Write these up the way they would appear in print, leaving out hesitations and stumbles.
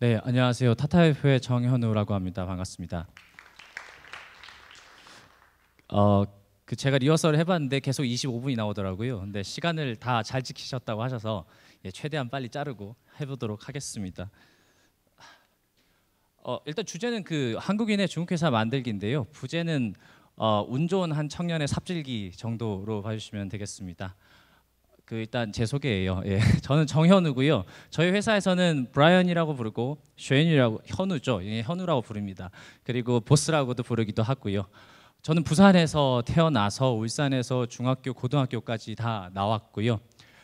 네, 안녕하세요. 타타F의 정현우라고 합니다. 반갑습니다. 제가 리허설을 해봤는데 계속 25분이 나오더라고요. 근데 시간을 다 잘 지키셨다고 하셔서 최대한 빨리 자르고 해보도록 하겠습니다. 일단 주제는 그 한국인의 중국 회사 만들기인데요. 부제는 운 좋은 한 청년의 삽질기 정도로 봐주시면 되겠습니다. 일단 제 소개예요. 예, 저는 정현우고요. 저희 회사에서는 브라이언이라고 부르고 쉐인이라고 현우죠. 예, 현우라고 부릅니다. 그리고 보스라고도 부르기도 하고요. 저는 부산에서 태어나서 울산에서 중학교, 고등학교까지 다 나왔고요.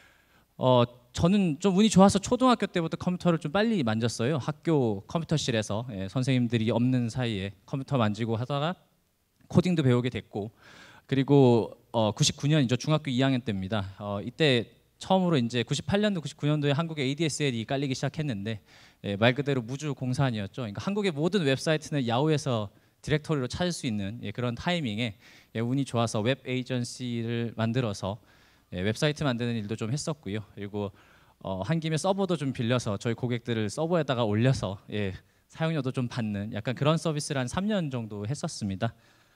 저는 좀 운이 좋아서 초등학교 때부터 컴퓨터를 좀 빨리 만졌어요. 학교 컴퓨터실에서 선생님들이 없는 사이에 컴퓨터 만지고 하다가 코딩도 배우게 됐고, 그리고 99년이죠. 중학교 2학년 때입니다. 이때 처음으로 이제 98년도, 99년도에 한국에 ADSL이 깔리기 시작했는데 말 그대로 무주 공산이었죠. 그러니까 한국의 모든 웹사이트는 야후에서 디렉토리로 찾을 수 있는 그런 타이밍에 운이 좋아서 웹 에이전시를 만들어서 웹사이트 만드는 일도 좀 했었고요. 그리고 한 김에 서버도 좀 빌려서 저희 고객들을 서버에다가 올려서 사용료도 좀 받는 약간 그런 서비스를 한 3년 정도 했었습니다.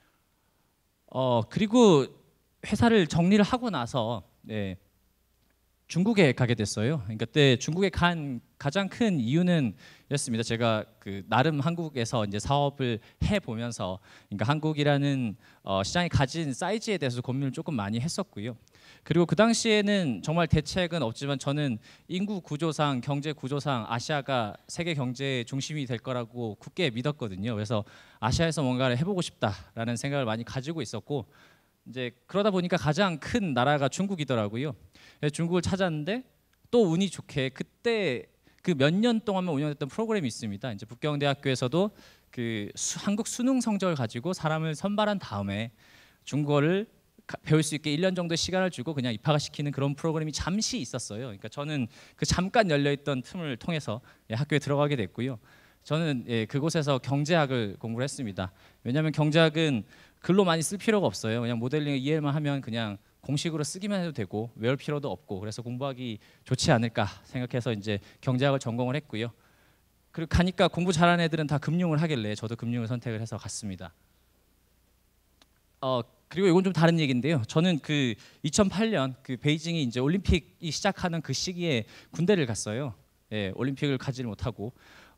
그리고 회사를 정리를 하고 나서 중국에 가게 됐어요. 그러니까 그때 중국에 간 가장 큰 이유는 이었습니다. 제가 나름 한국에서 이제 사업을 해 보면서, 그러니까 한국이라는 시장이 가진 사이즈에 대해서 고민을 조금 많이 했었고요. 그리고 그 당시에는 정말 대책은 없지만 저는 인구 구조상, 경제 구조상 아시아가 세계 경제의 중심이 될 거라고 굳게 믿었거든요. 그래서 아시아에서 뭔가를 해보고 싶다라는 생각을 많이 가지고 있었고, 이제 그러다 보니까 가장 큰 나라가 중국이더라고요. 중국을 찾았는데 또 운이 좋게 그때 그 몇 년 동안만 운영했던 프로그램이 있습니다. 이제 북경대학교에서도 한국 수능 성적을 가지고 사람을 선발한 다음에 중국어를 배울 수 있게 1년 정도 시간을 주고 그냥 입학을 시키는 그런 프로그램이 잠시 있었어요. 그러니까 저는 그 잠깐 열려있던 틈을 통해서 학교에 들어가게 됐고요. 저는 그곳에서 경제학을 공부를 했습니다. 왜냐하면 경제학은 글로 많이 쓸 필요가 없어요. 그냥 모델링 이해만 하면 그냥 공식으로 쓰기만 해도 되고 외울 필요도 없고, 그래서 공부하기 좋지 않을까 생각해서 이제 경제학을 전공을 했고요. 그리고 가니까 공부 잘하는 애들은 다 금융을 하길래 저도 금융을 선택을 해서 갔습니다. 그리고 이건 좀 다른 얘기인데요. 저는 2008년 베이징이 이제 올림픽이 시작하는 그 시기에 군대를 갔어요. 올림픽을 가지를 못하고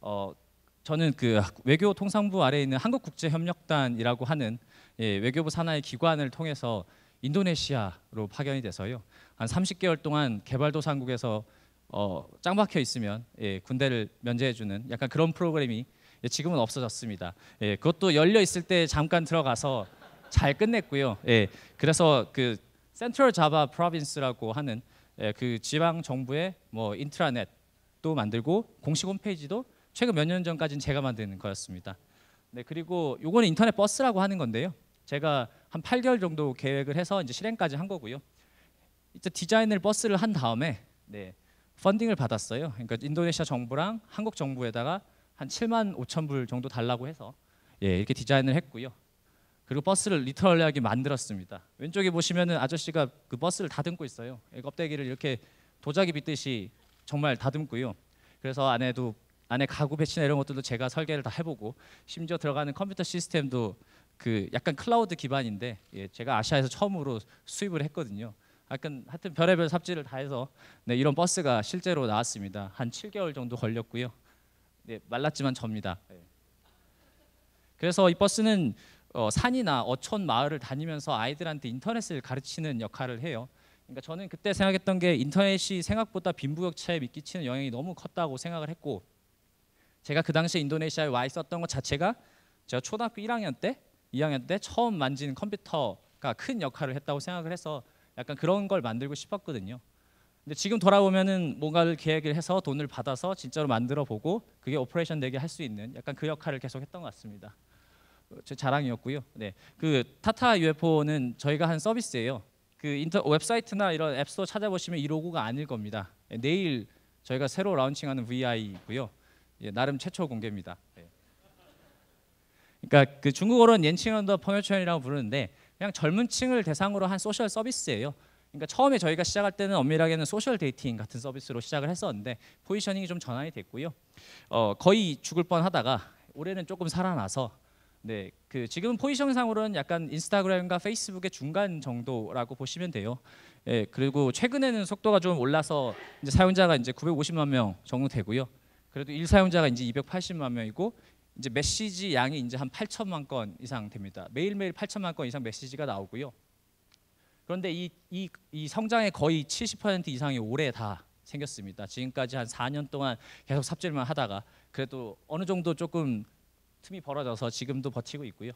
저는 외교통상부 아래에 있는 한국국제협력단이라고 하는 외교부 산하의 기관을 통해서 인도네시아로 파견이 돼서요. 한 30개월 동안 개발도상국에서 짱 박혀 있으면 군대를 면제해주는 약간 그런 프로그램이 지금은 없어졌습니다. 그것도 열려 있을 때 잠깐 들어가서 잘 끝냈고요. 그래서 센트럴 자바 프로빈스라고 하는 그 지방 정부의 뭐 인트라넷도 만들고 공식 홈페이지도 최근 몇 년 전까지는 제가 만드는 거였습니다. 그리고 요거는 인터넷 버스라고 하는 건데요. 제가 한 8개월 정도 계획을 해서 이제 실행까지 한 거고요. 이제 디자인을 버스를 한 다음에 펀딩을 받았어요. 그러니까 인도네시아 정부랑 한국 정부에다가 한 7만 5천 불 정도 달라고 해서 이렇게 디자인을 했고요. 그리고 버스를 리터럴리하게 만들었습니다. 왼쪽에 보시면은 아저씨가 그 버스를 다듬고 있어요. 껍데기를 이렇게 도자기 빗듯이 정말 다듬고요. 그래서 안에 가구 배치나 이런 것들도 제가 설계를 다 해보고, 심지어 들어가는 컴퓨터 시스템도 약간 클라우드 기반인데 제가 아시아에서 처음으로 수입을 했거든요. 하여튼 별의별 삽질을 다 해서 이런 버스가 실제로 나왔습니다. 한 7개월 정도 걸렸고요. 말랐지만 접니다. 그래서 이 버스는 산이나 어촌 마을을 다니면서 아이들한테 인터넷을 가르치는 역할을 해요. 그러니까 저는 그때 생각했던 게 인터넷이 생각보다 빈부격차에 미치는 영향이 너무 컸다고 생각을 했고, 제가 그 당시에 인도네시아에 와 있었던 것 자체가 제가 초등학교 1학년 때, 2학년 때 처음 만진 컴퓨터가 큰 역할을 했다고 생각을 해서 약간 그런 걸 만들고 싶었거든요. 근데 지금 돌아보면은 뭔가를 계획을 해서 돈을 받아서 진짜로 만들어 보고 그게 오퍼레이션 되게 할 수 있는 약간 그 역할을 계속 했던 것 같습니다. 제 자랑이었고요. 타타 UFO는 저희가 한 서비스예요. 웹사이트나 이런 앱스토어 찾아보시면 이 로고가 아닐 겁니다. 내일 저희가 새로 라운칭하는 VI고요. 나름 최초 공개입니다. 그러니까 중국어로는 옌칭언더 펑유천이라고 부르는데 그냥 젊은 층을 대상으로 한 소셜 서비스예요. 그러니까 처음에 저희가 시작할 때는 엄밀하게는 소셜 데이팅 같은 서비스로 시작을 했었는데 포지셔닝이 좀 전환이 됐고요. 거의 죽을 뻔하다가 올해는 조금 살아나서 네, 그 지금 포지션상으로는 약간 인스타그램과 페이스북의 중간 정도라고 보시면 돼요. 예, 그리고 최근에는 속도가 좀 올라서 이제 사용자가 이제 950만 명 정도 되고요. 그래도 일 사용자가 이제 280만 명이고 이제 메시지 양이 이제 한 8천만 건 이상 됩니다. 매일매일 8천만 건 이상 메시지가 나오고요. 그런데 이 성장의 거의 70% 이상이 올해 다 생겼습니다. 지금까지 한 4년 동안 계속 삽질만 하다가 그래도 어느 정도 조금 틈이 벌어져서 지금도 버티고 있고요.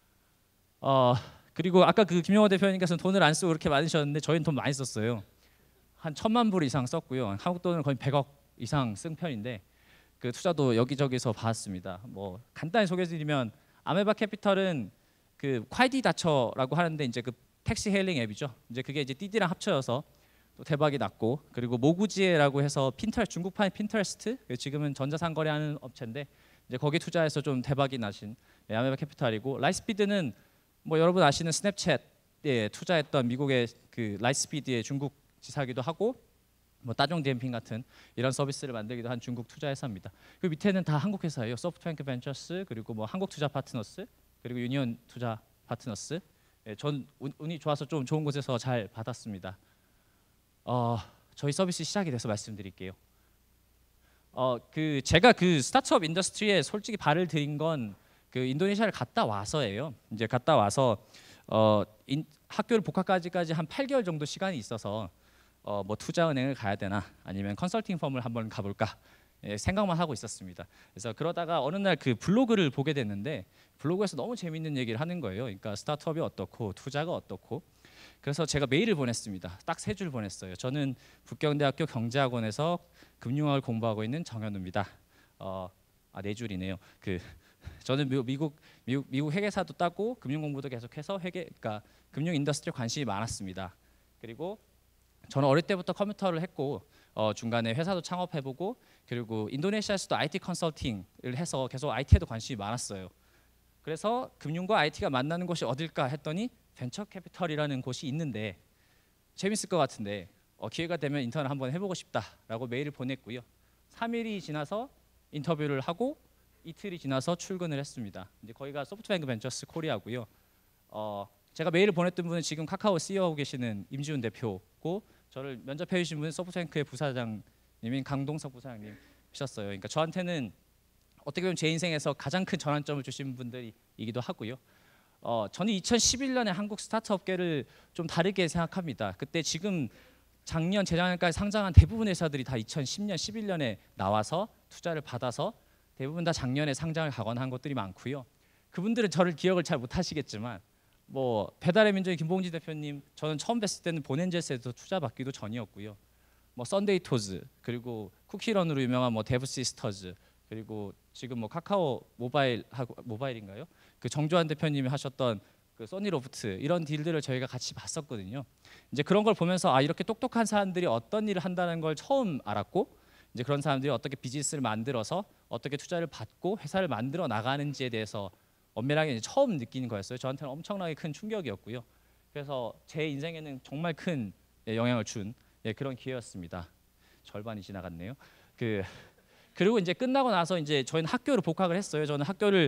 그리고 아까 그 김용호 대표님께서는 돈을 안 쓰고 그렇게 많으셨는데 저희는 돈 많이 썼어요. 한 1,000만 불 이상 썼고요. 한국 돈은 거의 100억 이상 쓴 편인데 그 투자도 여기저기서 받았습니다. 뭐 간단히 소개해드리면 아메바 캐피털은 그 콰이디 다처라고 하는데 이제 그 택시 헤일링 앱이죠. 이제 그게 이제 띠디랑 합쳐져서 또 대박이 났고, 그리고 모구지에라고 해서 중국판 핀터레스트, 지금은 전자상거래하는 업체인데 이제 거기 투자해서 좀 대박이 나신 아메바 캐피탈이고, 라이스피드는 뭐 여러분 아시는 스냅챗에 투자했던 미국의 그 라이스피드의 중국 지사기도 하고, 뭐 따종 디엠핑 같은 이런 서비스를 만들기도 한 중국 투자 회사입니다. 그 밑에는 다 한국 회사예요. 소프트뱅크 벤처스, 그리고 뭐 한국 투자 파트너스, 그리고 유니온 투자 파트너스. 전 운이 좋아서 좀 좋은 곳에서 잘 받았습니다. 저희 서비스 시작이 돼서 말씀드릴게요. 그 제가 그 스타트업 인더스트리에 솔직히 발을 들인 건 그 인도네시아를 갔다 와서예요. 이제 갔다 와서 학교를 복학까지까지 한 8개월 정도 시간이 있어서 뭐 투자은행을 가야 되나 아니면 컨설팅 펌을 한번 가볼까 생각만 하고 있었습니다. 그래서 그러다가 어느 날 그 블로그를 보게 됐는데 블로그에서 너무 재밌는 얘기를 하는 거예요. 그러니까 스타트업이 어떻고 투자가 어떻고. 그래서 제가 메일을 보냈습니다. 딱 3줄 보냈어요. 저는 북경대학교 경제학원에서 금융학을 공부하고 있는 정현우입니다. 4줄이네요. 저는 미국 회계사도 따고 금융 공부도 계속해서 그러니까 금융 인더스트리에 관심이 많았습니다. 그리고 저는 어릴 때부터 컴퓨터를 했고 중간에 회사도 창업해보고, 그리고 인도네시아에서도 IT 컨설팅을 해서 계속 IT에도 관심이 많았어요. 그래서 금융과 IT가 만나는 곳이 어딜까 했더니 벤처 캐피털이라는 곳이 있는데 재밌을 것 같은데 기회가 되면 인턴을 한번 해보고 싶다라고 메일을 보냈고요. 3일이 지나서 인터뷰를 하고 이틀이 지나서 출근을 했습니다. 이제 거기가 소프트뱅크 벤처스 코리아고요. 제가 메일을 보냈던 분은 지금 카카오 CEO하고 계시는 임지훈 대표고, 저를 면접해 주신 분은 소프트뱅크의 부사장님인 강동석 부사장님이셨어요. 그러니까 저한테는 어떻게 보면 제 인생에서 가장 큰 전환점을 주신 분들이기도 하고요. 저는 2011년에 한국 스타트업계를 좀 다르게 생각합니다. 그때 지금 작년, 재작년까지 상장한 대부분의 회사들이 다 2010년, 11년에 나와서 투자를 받아서 대부분 다 작년에 상장을 가거나 한 것들이 많고요. 그분들은 저를 기억을 잘 못하시겠지만 뭐 배달의 민족의 김봉지 대표님, 저는 처음 뵀을 때는 본엔젤스에서 투자 받기도 전이었고요. 뭐 썬데이 토즈, 그리고 쿠키런으로 유명한 뭐 데브 시스터즈, 그리고 지금 뭐 카카오 모바일인가요? 그 정조한 대표님이 하셨던 그 소니로프트, 이런 딜들을 저희가 같이 봤었거든요. 이제 그런 걸 보면서 이렇게 똑똑한 사람들이 어떤 일을 한다는 걸 처음 알았고, 이제 그런 사람들이 어떻게 비즈니스를 만들어서 어떻게 투자를 받고 회사를 만들어 나가는지에 대해서 엄밀하게 이제 처음 느끼는 거였어요. 저한테는 엄청나게 큰 충격이었고요. 그래서 제 인생에는 정말 큰 영향을 준 그런 기회였습니다. 절반이 지나갔네요. 그리고 이제 끝나고 나서 이제 저희는 학교를 복학을 했어요. 저는 학교를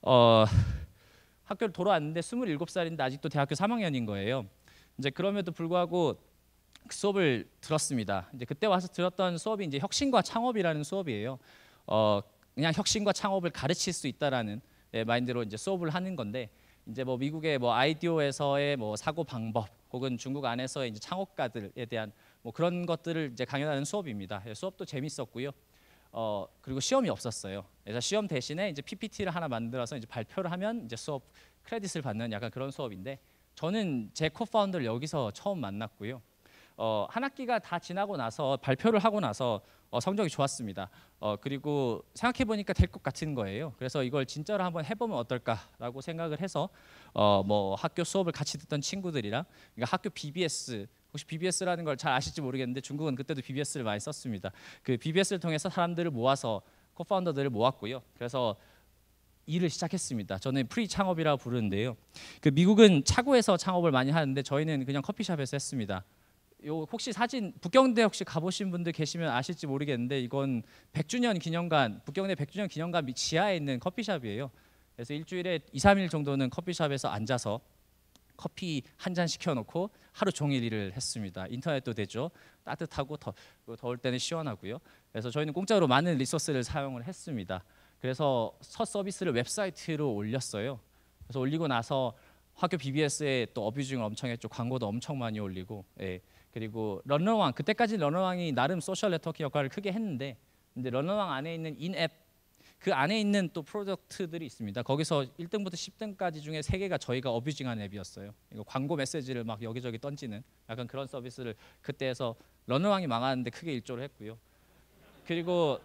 돌아왔는데 27살인데 아직도 대학교 3학년인 거예요. 이제 그럼에도 불구하고 그 수업을 들었습니다. 이제 그때 와서 들었던 수업이 이제 혁신과 창업이라는 수업이에요. 그냥 혁신과 창업을 가르칠 수 있다라는 마인드로 이제 수업을 하는 건데, 이제 뭐 미국의 뭐 아이디어에서의 뭐 사고 방법, 혹은 중국 안에서의 이제 창업가들에 대한 뭐 그런 것들을 이제 강연하는 수업입니다. 수업도 재밌었고요. 그리고 시험이 없었어요. 그래서 시험 대신에 이제 PPT를 하나 만들어서 이제 발표를 하면 이제 수업 크레딧을 받는 약간 그런 수업인데, 저는 제 코파운더를 여기서 처음 만났고요. 한 학기가 다 지나고 나서 발표를 하고 나서 성적이 좋았습니다. 그리고 생각해 보니까 될 것 같은 거예요. 그래서 이걸 진짜로 한번 해보면 어떨까라고 생각을 해서 뭐 학교 수업을 같이 듣던 친구들이랑, 그러니까 학교 BBS, 혹시 BBS라는 걸 잘 아실지 모르겠는데 중국은 그때도 BBS를 많이 썼습니다. 그 BBS를 통해서 사람들을 모아서 코파운더들을 모았고요. 그래서 일을 시작했습니다. 저는 프리 창업이라고 부르는데요. 그 미국은 차고에서 창업을 많이 하는데 저희는 그냥 커피숍에서 했습니다. 요 혹시 사진 북경대 혹시 가보신 분들 계시면 아실지 모르겠는데 이건 100주년 기념관 북경대 100주년 기념관 지하에 있는 커피숍이에요. 그래서 일주일에 2, 3일 정도는 커피숍에서 앉아서 커피 한 잔 시켜놓고 하루 종일 일을 했습니다. 인터넷도 되죠. 따뜻하고 더울 때는 시원하고요. 그래서 저희는 공짜로 많은 리소스를 사용을 했습니다. 그래서 첫 서비스를 웹사이트로 올렸어요. 그래서 올리고 나서 학교 BBS에 또 어뷰징을 엄청 했죠. 광고도 엄청 많이 올리고, 예. 그리고 런너왕 그때까지 런너왕이 나름 소셜 네트워크 역할을 크게 했는데, 근데 런너왕 안에 있는 인앱 그 안에 있는 또 프로덕트들이 있습니다. 거기서 1등부터 10등까지 중에 3개가 저희가 어뷰징한 앱이었어요. 이거 광고 메시지를 막 여기저기 던지는 약간 그런 서비스를 그때 해서 런너왕이 망하는데 크게 일조를 했고요. 그리고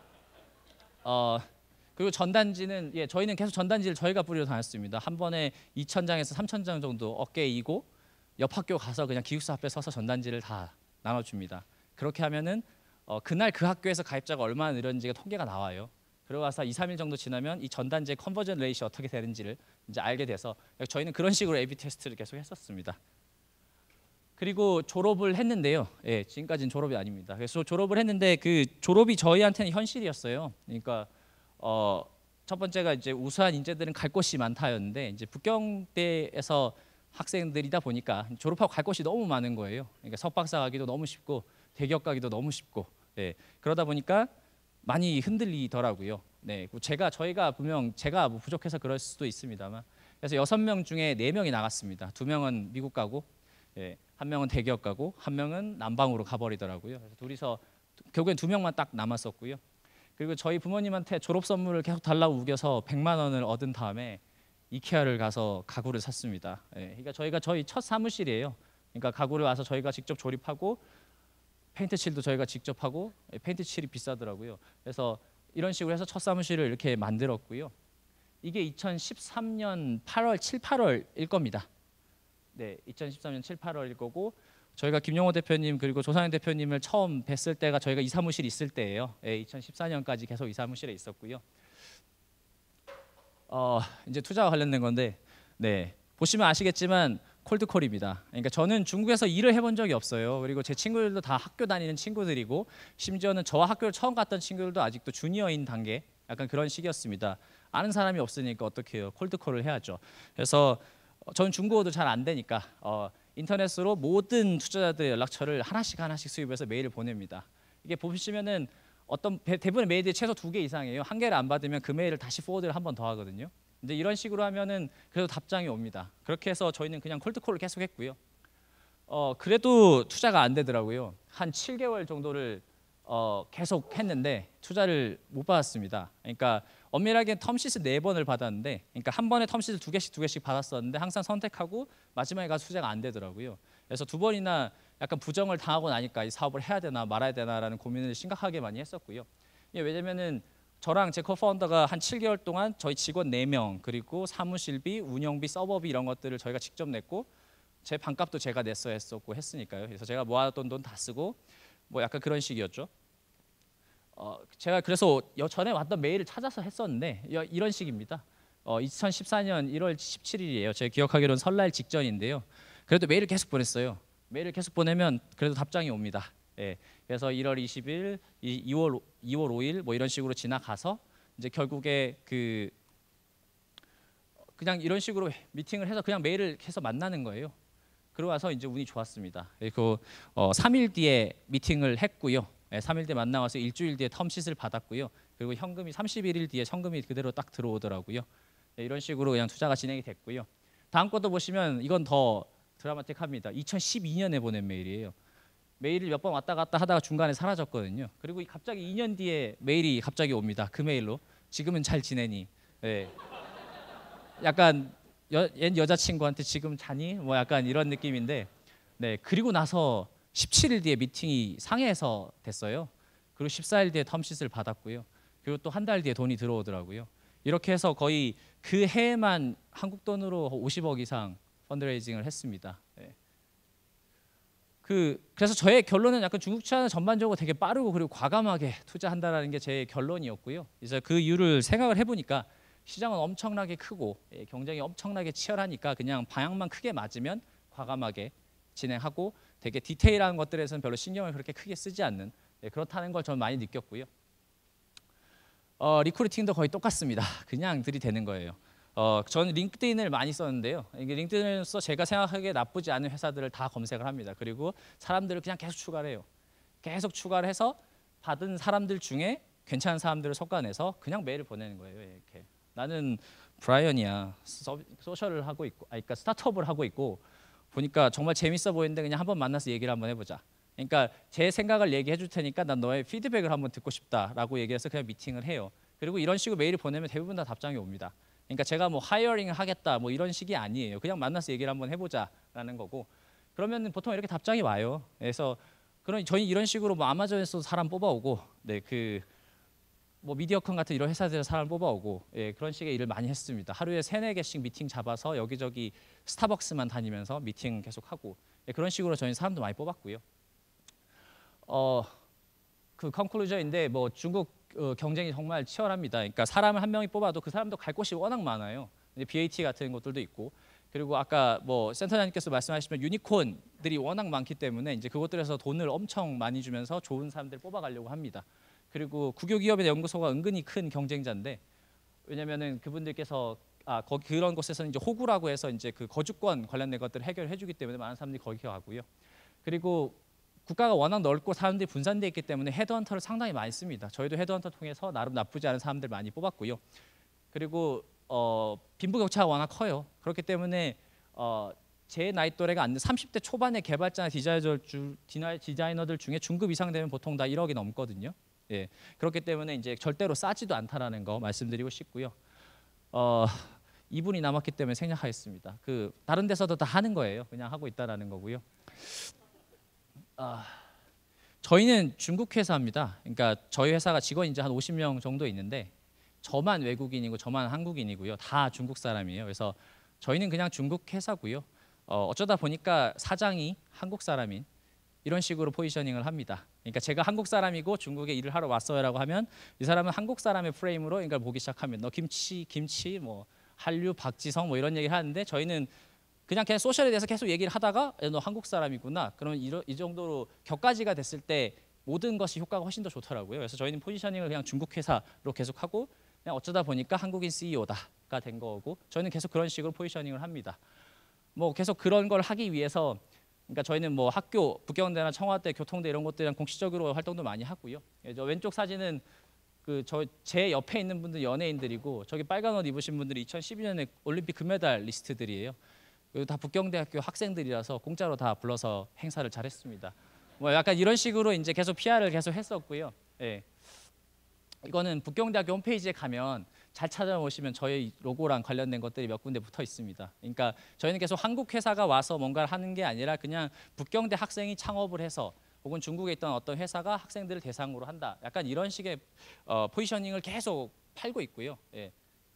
그리고 전단지는 저희는 계속 전단지를 저희가 뿌리러 다녔습니다. 한 번에 2,000장에서 3,000장 정도 어깨에 이고 옆 학교 가서 그냥 기숙사 앞에 서서 전단지를 다 나눠줍니다. 그렇게 하면은 그날 그 학교에서 가입자가 얼마나 늘었는지가 통계가 나와요. 그러고 나서 2, 3일 정도 지나면 이 전단지의 컨버전 레이시 어떻게 되는지를 이제 알게 돼서 저희는 그런 식으로 A/B 테스트를 계속 했었습니다. 그리고 졸업을 했는데요. 예, 지금까지는 졸업이 아닙니다. 그래서 졸업을 했는데 그 졸업이 저희한테는 현실이었어요. 그러니까 첫 번째가 이제 우수한 인재들은 갈 곳이 많다였는데 이제 북경대에서 학생들이다 보니까 졸업하고 갈 곳이 너무 많은 거예요. 그러니까 석박사 가기도 너무 쉽고 대기업 가기도 너무 쉽고, 예, 그러다 보니까 많이 흔들리더라고요. 네, 저희가 분명 제가 뭐 부족해서 그럴 수도 있습니다만, 그래서 6명 중에 4명이 나갔습니다. 2명은 미국 가고, 예, 1명은 대기업 가고, 1명은 남방으로 가버리더라고요. 그래서 둘이서 결국엔 2명만 딱 남았었고요. 그리고 저희 부모님한테 졸업 선물을 계속 달라고 우겨서 100만 원을 얻은 다음에 이케아를 가서 가구를 샀습니다. 예, 그러니까 저희가 저희 첫 사무실이에요. 그러니까 가구를 와서 저희가 직접 조립하고 페인트 칠도 저희가 직접 하고, 페인트 칠이 비싸더라고요. 그래서 이런 식으로 해서 첫 사무실을 이렇게 만들었고요. 이게 2013년 8월, 7, 8월일 겁니다. 네, 2013년 7, 8월일 거고, 저희가 김용호 대표님 그리고 조상현 대표님을 처음 뵀을 때가 저희가 이 사무실 있을 때예요. 네, 2014년까지 계속 이 사무실에 있었고요. 이제 투자와 관련된 건데, 네, 보시면 아시겠지만 콜드콜입니다. 그러니까 저는 중국에서 일을 해본 적이 없어요. 그리고 제 친구들도 다 학교 다니는 친구들이고, 심지어는 저와 학교를 처음 갔던 친구들도 아직도 주니어인 단계, 약간 그런 시기였습니다. 아는 사람이 없으니까 어떻게 해요? 콜드콜을 해야죠. 그래서 저는 중국어도 잘 안 되니까 인터넷으로 모든 투자자들의 연락처를 하나씩 수입해서 메일을 보냅니다. 이게 보시면은 대부분의 메일들이 최소 2개 이상이에요. 한 개를 안 받으면 그 메일을 다시 포워드를 한 번 더 하거든요. 근데 이런 식으로 하면은 그래도 답장이 옵니다. 그렇게 해서 저희는 그냥 콜드콜을 계속 했고요. 그래도 투자가 안 되더라고요. 한 7개월 정도를 계속 했는데 투자를 못 받았습니다. 그러니까 엄밀하게 텀시트 4번을 받았는데, 그러니까 한 번에 텀시트 2개씩 받았었는데 항상 선택하고 마지막에 가서 투자가 안 되더라고요. 그래서 2번이나 약간 부정을 당하고 나니까 이 사업을 해야 되나 말아야 되나라는 고민을 심각하게 많이 했었고요. 왜냐면은 저랑 제 코파운더가 한 7개월 동안 저희 직원 4명 그리고 사무실비, 운영비, 서버비 이런 것들을 저희가 직접 냈고, 제 반값도 제가 냈어야 했었고 했으니까요. 그래서 제가 모아뒀던 돈 다 쓰고 뭐 약간 그런 식이었죠. 제가 그래서 전에 왔던 메일을 찾아서 했었는데 이런 식입니다. 2014년 1월 17일이에요. 제가 기억하기로는 설날 직전인데요. 그래도 메일을 계속 보냈어요. 메일을 계속 보내면 그래도 답장이 옵니다. 예, 그래서 1월 20일, 2월 5일 뭐 이런 식으로 지나가서 이제 결국에 그냥 이런 식으로 미팅을 해서 그냥 메일을 해서 만나는 거예요. 그러고 와서 이제 운이 좋았습니다. 그리고 3일 뒤에 미팅을 했고요. 3일 뒤에 만나와서 일주일 뒤에 텀시트를 받았고요. 그리고 현금이 31일 뒤에 현금이 그대로 딱 들어오더라고요. 이런 식으로 그냥 투자가 진행이 됐고요. 다음 것도 보시면 이건 더 드라마틱합니다. 2012년에 보낸 메일이에요. 메일을 몇 번 왔다 갔다 하다가 중간에 사라졌거든요. 그리고 갑자기 2년 뒤에 메일이 갑자기 옵니다. 그 메일로 지금은 잘 지내니? 네. 약간 옛 여자친구한테 지금 자니? 뭐 약간 이런 느낌인데, 네. 그리고 나서 17일 뒤에 미팅이 상해에서 됐어요. 그리고 14일 뒤에 텀시트를 받았고요. 그리고 또 한 달 뒤에 돈이 들어오더라고요. 이렇게 해서 거의 그 해에만 한국 돈으로 50억 이상 펀드레이징을 했습니다. 네. 그래서 저의 결론은 약간 중국 투자는 전반적으로 되게 빠르고 그리고 과감하게 투자한다라는 게 제 결론이었고요. 그래서 그 이유를 생각을 해보니까 시장은 엄청나게 크고 경쟁이 엄청나게 치열하니까 그냥 방향만 크게 맞으면 과감하게 진행하고, 되게 디테일한 것들에서는 별로 신경을 그렇게 크게 쓰지 않는 그렇다는 걸 저는 많이 느꼈고요. 리크루팅도 거의 똑같습니다. 그냥 들이대는 거예요. 저는 링크드인을 많이 썼는데요. 이게 링크드인을 써 제가 생각하기에 나쁘지 않은 회사들을 다 검색을 합니다. 그리고 사람들을 그냥 계속 추가를 해요. 계속 추가를 해서 받은 사람들 중에 괜찮은 사람들을 솎아내서 그냥 메일을 보내는 거예요. 이렇게 나는 브라이언이야. 소셜을 하고 있고, 그러니까 스타트업을 하고 있고 보니까 정말 재밌어 보이는데 그냥 한번 만나서 얘기를 한번 해보자. 그러니까 제 생각을 얘기해 줄 테니까 난 너의 피드백을 한번 듣고 싶다라고 얘기해서 그냥 미팅을 해요. 그리고 이런 식으로 메일을 보내면 대부분 다 답장이 옵니다. 그러니까 제가 뭐 하이어링을 하겠다 뭐 이런 식이 아니에요. 그냥 만나서 얘기를 한번 해보자라는 거고 그러면 보통 이렇게 답장이 와요. 그래서 저희 이런 식으로 뭐 아마존에서 사람 뽑아오고 뭐 미디어컨 같은 이런 회사들에서 사람 뽑아오고 그런 식의 일을 많이 했습니다. 하루에 3-4개씩 미팅 잡아서 여기저기 스타벅스만 다니면서 미팅 계속 하고 그런 식으로 저희 사람도 많이 뽑았고요. 그 컨클루전인데 뭐 중국 경쟁이 정말 치열합니다. 그러니까 사람을 한 명이 뽑아도 그 사람도 갈 곳이 워낙 많아요. BAT 같은 것들도 있고 그리고 아까 뭐 센터장님께서 말씀하시면 유니콘들이 워낙 많기 때문에 이제 그것들에서 돈을 엄청 많이 주면서 좋은 사람들 뽑아가려고 합니다. 그리고 국유기업의 연구소가 은근히 큰 경쟁자인데 왜냐면은 그분들께서 그런 곳에서는 이제 호구라고 해서 이제 그 거주권 관련된 것들을 해결해주기 때문에 많은 사람들이 거기 가고요. 그리고 국가가 워낙 넓고 사람들이 분산되어 있기 때문에 헤드헌터를 상당히 많이 씁니다. 저희도 헤드헌터 통해서 나름 나쁘지 않은 사람들 많이 뽑았고요. 그리고 빈부격차가 워낙 커요. 그렇기 때문에 제 나이 또래가 안 돼 30대 초반의 개발자나 디자이너들 중에 중급 이상 되면 보통 다 1억이 넘거든요. 예, 그렇기 때문에 이제 절대로 싸지도 않다라는 거 말씀드리고 싶고요. 2분이 남았기 때문에 생략하겠습니다. 다른 데서도 다 하는 거예요. 그냥 하고 있다라는 거고요. 저희는 중국 회사입니다. 그러니까 저희 회사가 직원이 이제 한 50명 정도 있는데 저만 외국인이고 저만 한국인이고요. 다 중국 사람이에요. 그래서 저희는 그냥 중국 회사고요. 어쩌다 보니까 사장이 한국 사람인 이런 식으로 포지셔닝을 합니다. 그러니까 제가 한국 사람이고 중국에 일을 하러 왔어요라고 하면 이 사람은 한국 사람의 프레임으로 이걸 보기 시작하면 너 김치 뭐 한류 박지성 뭐 이런 얘기를 하는데 저희는 그냥 소셜에 대해서 계속 얘기를 하다가 너 한국 사람이구나. 그러면 이 정도로 격가지가 됐을 때 모든 것이 효과가 훨씬 더 좋더라고요. 그래서 저희는 포지셔닝을 그냥 중국 회사로 계속하고 그냥 어쩌다 보니까 한국인 CEO다가 된 거고 저희는 계속 그런 식으로 포지셔닝을 합니다. 뭐 계속 그런 걸 하기 위해서 그러니까 저희는 뭐 학교, 북경대나 청와대, 교통대 이런 것들이랑 공식적으로 활동도 많이 하고요. 저 왼쪽 사진은 제 옆에 있는 분들 연예인들이고 저기 빨간 옷 입으신 분들이 2012년에 올림픽 금메달 리스트들이에요. 그리고 다 북경대학교 학생들이라서 공짜로 다 불러서 행사를 잘했습니다. 뭐 약간 이런 식으로 이제 계속 PR을 계속 했었고요. 예. 이거는 북경대학교 홈페이지에 가면 잘 찾아보시면 저희 로고랑 관련된 것들이 몇 군데 붙어 있습니다. 그러니까 저희는 계속 한국 회사가 와서 뭔가를 하는 게 아니라 그냥 북경대 학생이 창업을 해서 혹은 중국에 있던 어떤 회사가 학생들을 대상으로 한다. 약간 이런 식의 포지셔닝을 계속 팔고 있고요. 예.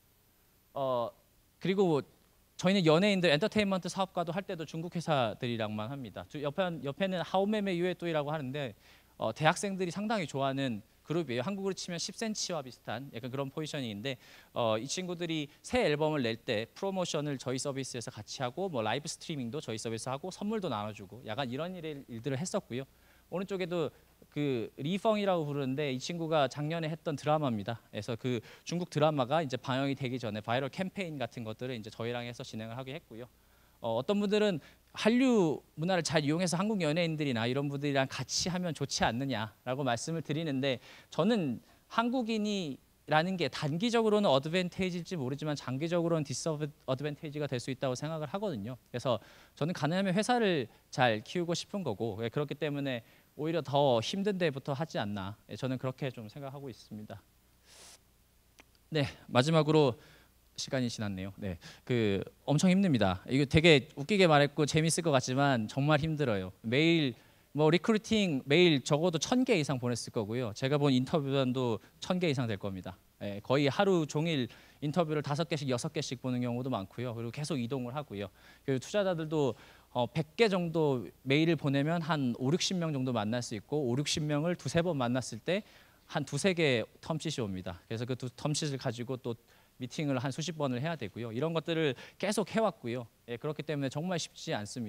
그리고 저희는 연예인들 엔터테인먼트 사업가도 할 때도 중국 회사들이랑만 합니다. 옆에는 하오메메 유에또이라고 하는데 대학생들이 상당히 좋아하는 그룹이에요. 한국으로 치면 10cm와 비슷한 약간 그런 포지셔닝인데 이 친구들이 새 앨범을 낼 때 프로모션을 저희 서비스에서 같이 하고 뭐 라이브 스트리밍도 저희 서비스 하고 선물도 나눠주고 약간 이런 일들을 했었고요. 오른쪽에도 리펑이라고 부르는데 이 친구가 작년에 했던 드라마입니다. 그래서 그 중국 드라마가 이제 방영이 되기 전에 바이럴 캠페인 같은 것들을 이제 저희랑 해서 진행을 하게 했고요. 어떤 분들은 한류 문화를 잘 이용해서 한국 연예인들이나 이런 분들이랑 같이 하면 좋지 않느냐라고 말씀을 드리는데 저는 한국인이라는 게 단기적으로는 어드밴테이지일지 모르지만 장기적으로는 디스어드밴테이지가 될 수 있다고 생각을 하거든요. 그래서 저는 가능하면 회사를 잘 키우고 싶은 거고 그렇기 때문에 오히려 더 힘든 데부터 하지 않나 저는 그렇게 좀 생각하고 있습니다. 네, 마지막으로 시간이 지났네요. 네, 엄청 힘듭니다. 이거 되게 웃기게 말했고 재밌을 것 같지만 정말 힘들어요. 매일 뭐 리크루팅 매일 적어도 1000개 이상 보냈을 거고요. 제가 본 인터뷰단도 1000개 이상 될 겁니다. 네, 거의 하루 종일 인터뷰를 5개씩 6개씩 보는 경우도 많고요. 그리고 계속 이동을 하고요. 그리고 투자자들도 100개 정도 메일을 보내면 한 50-60명 정도 만날 수 있고 50-60명을 2-3번 만났을 때 한 2-3개 텀sheet이 옵니다. 그래서 그 텀sheet을 가지고 또 미팅을 한 수십 번을 해야 되고요. 이런 것들을 계속 해왔고요. 예, 그렇기 때문에 정말 쉽지 않습니다.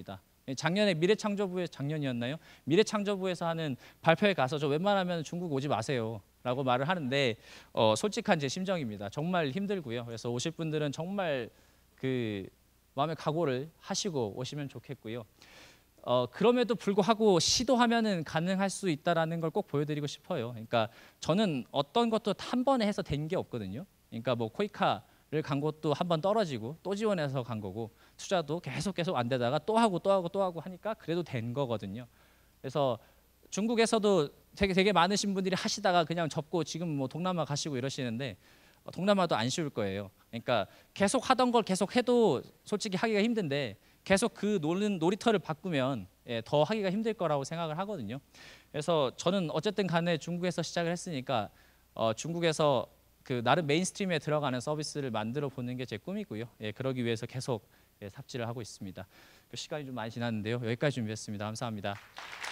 작년에 미래창조부에 작년이었나요? 미래창조부에서 하는 발표에 가서 저 웬만하면 중국 오지 마세요라고 말을 하는데 솔직한 제 심정입니다. 정말 힘들고요. 그래서 오실 분들은 정말 그 마음의 각오를 하시고 오시면 좋겠고요. 그럼에도 불구하고 시도하면은 가능할 수 있다라는 걸 꼭 보여드리고 싶어요. 그러니까 저는 어떤 것도 한 번에 해서 된 게 없거든요. 그러니까 뭐 코이카를 간 것도 한 번 떨어지고 또 지원해서 간 거고 투자도 계속 안 되다가 또 하고 하니까 그래도 된 거거든요. 그래서 중국에서도 되게 많으신 분들이 하시다가 그냥 접고 지금 뭐 동남아 가시고 이러시는데 동남아도 안 쉬울 거예요. 그러니까 계속 하던 걸 계속 해도 솔직히 하기가 힘든데 계속 그 놀이터를 바꾸면 더 하기가 힘들 거라고 생각을 하거든요. 그래서 저는 어쨌든 간에 중국에서 시작을 했으니까 중국에서 그 나름 메인스트림에 들어가는 서비스를 만들어 보는 게 제 꿈이고요. 그러기 위해서 계속 삽질을 하고 있습니다. 시간이 좀 많이 지났는데요. 여기까지 준비했습니다. 감사합니다.